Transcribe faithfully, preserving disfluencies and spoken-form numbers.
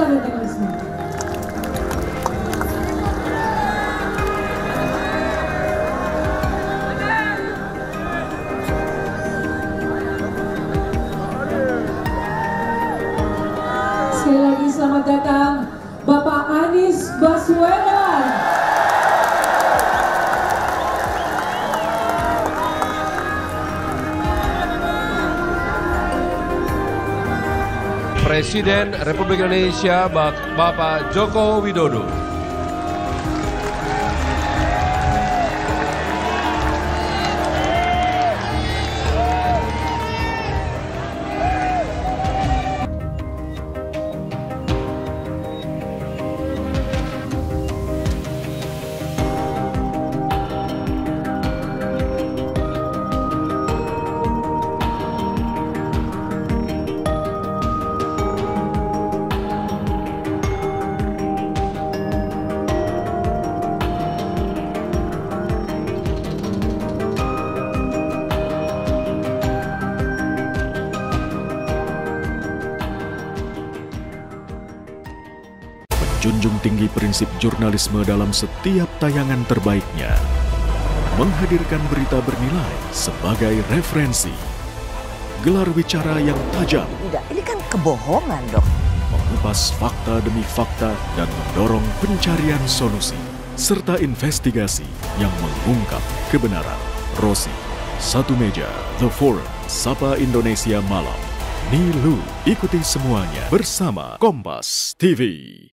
radikalisme. Sekali lagi selamat datang Bapak Anies Baswedan. Presiden Republik Indonesia Bapak Joko Widodo. Junjung tinggi prinsip jurnalisme dalam setiap tayangan terbaiknya. Menghadirkan berita bernilai sebagai referensi. Gelar bicara yang tajam. Tidak, ini kan kebohongan dong. Mengupas fakta demi fakta dan mendorong pencarian solusi. Serta investigasi yang mengungkap kebenaran. Rosi, Satu Meja, The Forum, Sapa Indonesia Malam. Nilu, ikuti semuanya bersama Kompas T V.